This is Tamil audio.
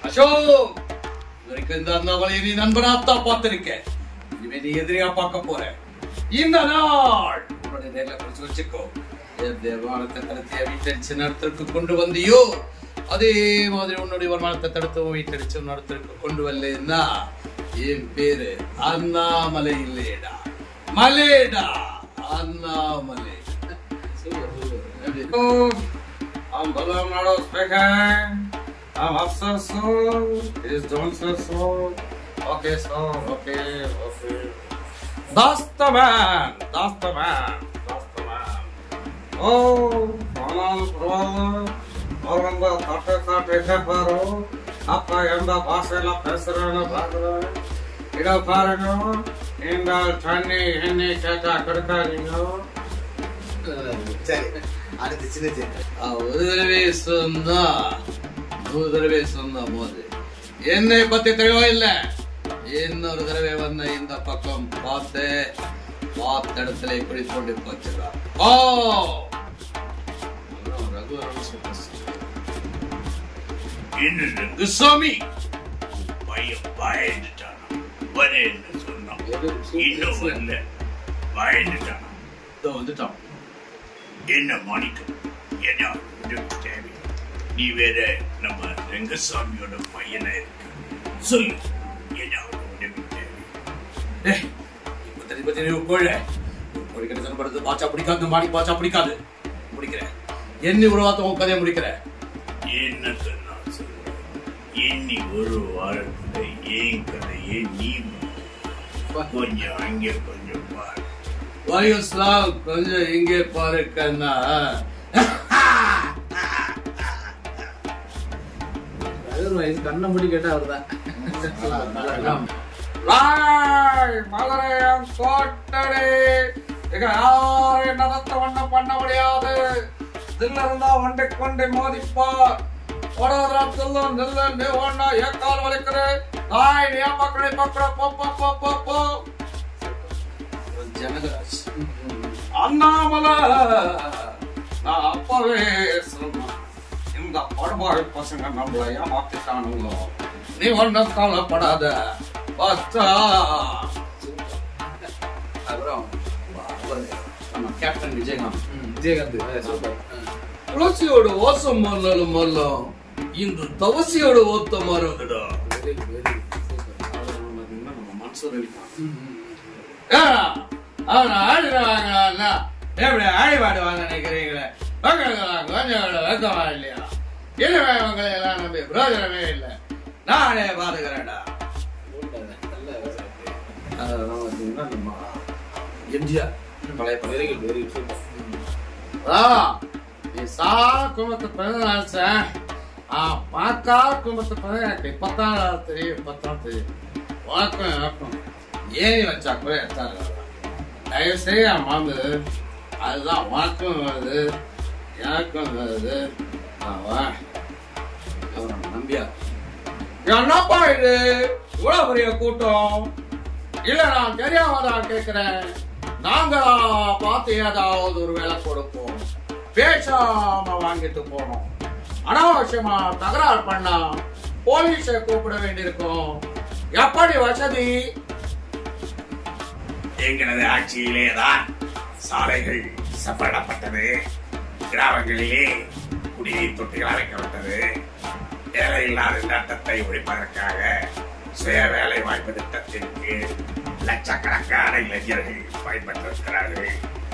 அசோக், இதுவரைக்கும் இந்த அண்ணாமலை நீ நண்பனாத்தான் பார்த்திருக்கேன். இனிமே நீ எதிரியா பார்க்க போற. இந்த நாள் உன்னுடைய நேர்ல குறிச்சு வச்சுக்கோ. எந்த வருமானத்தை தடுத்து வீட்டடிச்சு நடத்திற்கு கொண்டு வந்தியோ அதே மாதிரி உன்னுடைய வருமானத்தை தடுத்து வீட்டடிச்சு நடத்திற்கு கொண்டு வரலன்னா என் பேரு அண்ணாமலை இல்லையடா, மலேடா, Annamalai. I'm Balam Nado speaking. I'm upset, so please don't say so. Okay, so okay. That's the man. Oh, Balam brother. Oranda thate paro. Appa enda basela pesarana bagara. Ida parano. Inda thanni henni chata kadkaringo. சரி, அடுத்து சின்ன ஒரு தடவை சொன்னா 100 தடவை சொன்ன போது என்னை பத்தி தெளிவா இல்ல. இன்னொரு தடவை வந்த இந்த பக்கம் பார்த்த இடத்துல இப்படி கொண்டு போச்சுடா. ஓ ரங்குசாமி பயந்துட்டான். சொன்னான் இன்னும் வரல, பயந்துட்டான். வந்துட்டான். என்ன மாணிக்கம், என்ன தேவை? நீ வேற நம்ம ரங்கசாமியோட பையனா இருக்கு. சொல்லு, என்ன உதவி தேவை? பாச்சா பிடிக்காது, மாணி பாச்சா பிடிக்காது. முடிக்கிறேன் என்ன ஒரு வார்த்தை உன் கதையை முடிக்கிறேன். என்ன சொன்னா சொல்லு. இன்னி ஒரு வாரத்துல ஏன் கதையே நீ கொஞ்சம் அங்கே கொஞ்சம் பாரு. வயசுலாம் கொஞ்சம் இங்கே பாரு கண்ணா. கண்ணை முடி கேட்டா அவர்தான். மலரையம் கோட்டடே யாரும் நடத்த ஒண்ணும் பண்ண முடியாது. தில்ல இருந்தா ஒன்றை கொண்டே மோதிப்பார். ஓடாதா சொல்லும் நெல்ல நீ ஒன்னா ஏக்கால் வலிக்கிறேன். தாய் நீ பக்கடை பக்கட போ ஜனகராஜ். அண்ணாமலை நான் அப்பவே சொன்னேன், இந்த படுபாடு பசங்க நம்மள ஏமாத்திட்டானுங்க. நீ ஒன்னும் கவலைப்படாத. அப்புறம் நம்ம கேப்டன் விஜயகாந்த் துளசியோட ஓசம் மல்லாலும் மல்லம் இந்த தவசியோட ஓத்த மாறுதுடா. நம்ம மன்சூர் அடிப்பாங்க. எப்படி ஆடிபாடுவாங்க நினைக்கிறீங்களே? கொஞ்சம் வெக்கமா இல்லையா? இனிமே அவங்களை எல்லாம் நம்பி பிரயோஜனமே இல்லை. நானே பாத்துக்கிறேன்டா. நம்ம எம்ஜிஆர் பழைய நீ சா குடும்பத்தை பிறந்த பாக்கா குடும்பத்தை பிறந்த எனக்கு இப்பத்தான் தெரியும் வணக்கம் வணக்கம். ஏறி வச்சா கூட எடுத்தாரு. தயவு செய்ய மாந்து அதுதான் வணக்கம் வருது, எனக்கும் வருது. நம்பியா என்னப்பா இது இவ்வளவு பெரிய கூட்டம்? இல்ல நான் தெரியாம தான் கேட்கிறேன். நாங்களா பார்த்து ஏதாவது ஒரு வேலை கொடுப்போம், பேசாம வாங்கிட்டு போனோம். அனாவசியமா தகராறு பண்ணா போலீஸை கூப்பிட வேண்டியிருக்கும். எப்படி வசதி? எங்களது ஆட்சியிலேதான் சாலைகள் சப்படப்பட்டது, கிராமங்களிலே குடிநீர் தொட்டிகள் அமைக்கப்பட்டது. வேலையில்லாத திட்டத்தை ஒழிப்பதற்காக சுய வேலை வாய்ப்பு திட்டத்திற்கு லட்சக்கணக்கான இளைஞர்கள் பயன்பட்டிருக்கிறார்கள்.